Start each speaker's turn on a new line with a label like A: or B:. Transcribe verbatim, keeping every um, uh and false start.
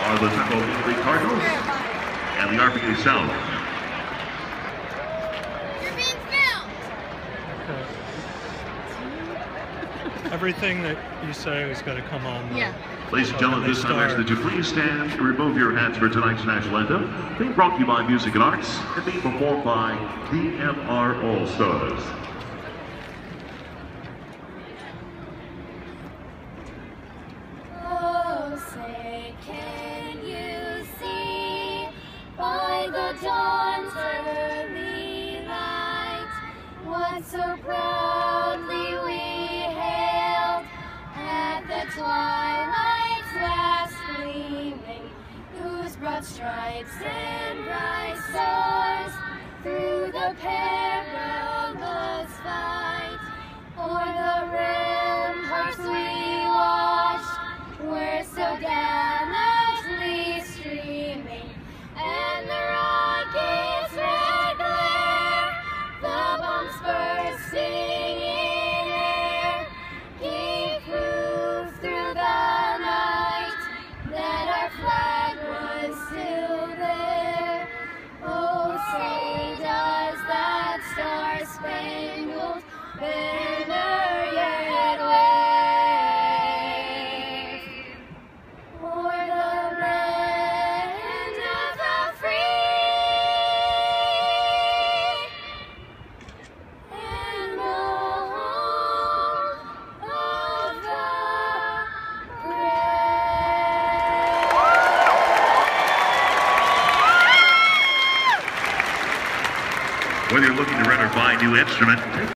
A: are the Central League Cardinals and the R P A South.
B: You're being filmed.
C: Okay. Everything that you say is going to come on. The,
B: yeah.
A: Ladies and gentlemen, this time I ask that you please stand and remove your hats for tonight's national anthem. Being brought to you by Music and Arts and being performed by D M R All-Stars.
B: Oh, say, can you see by the dawn's early light what so proudly we hailed at the twilight's last gleaming, whose broad stripes and bright stars through the perilous fight o'er the ramparts we watched were so gallantly streaming, and the rockets' red glare, the bombs bursting in air, gave proof through the night that our flag was still there. Oh, say does that star-spangled banner yet wave o'er the land of the free and the home of the brave.
A: Whether you're looking to rent or buy a new instrument,